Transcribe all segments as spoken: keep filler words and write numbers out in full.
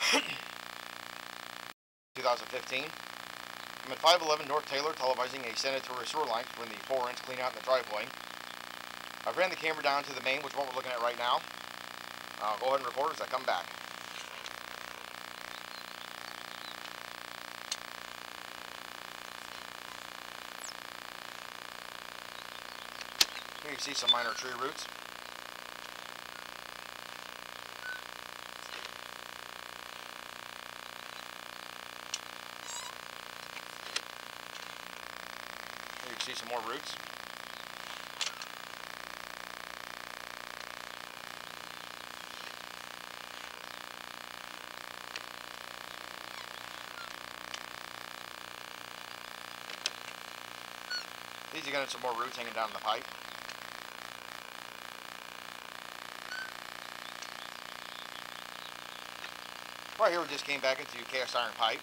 twenty fifteen. I'm at five eleven North Taylor televising a sanitary sewer line between the four inch clean out in the driveway. I've ran the camera down to the main, which is what we're looking at right now. I'll go ahead and record as I come back. Here you see some minor tree roots. Here you can see some more roots. These are going to have some more roots hanging down the pipe. Right here we just came back into cast iron pipe.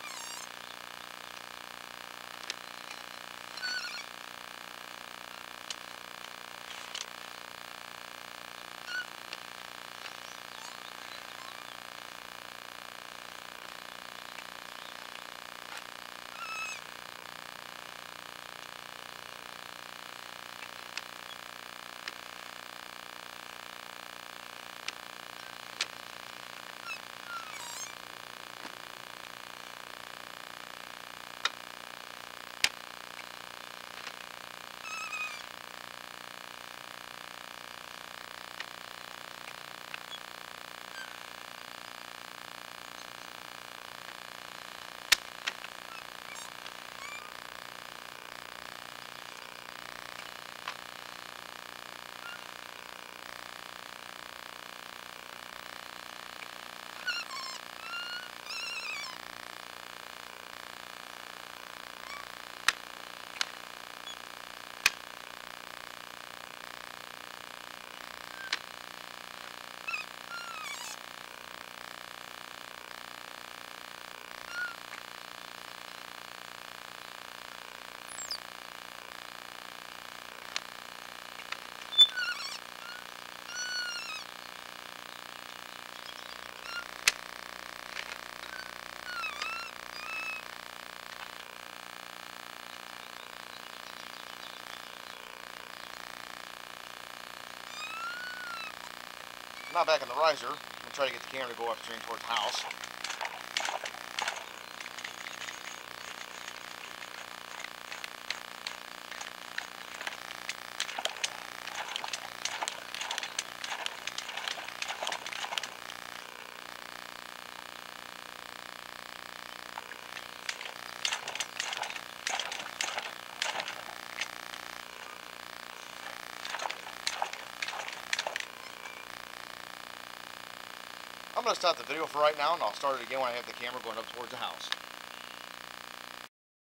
Now back in the riser, I'm going to try to get the camera to go upstream towards the house. I'm going to stop the video for right now, and I'll start it again when I have the camera going up towards the house.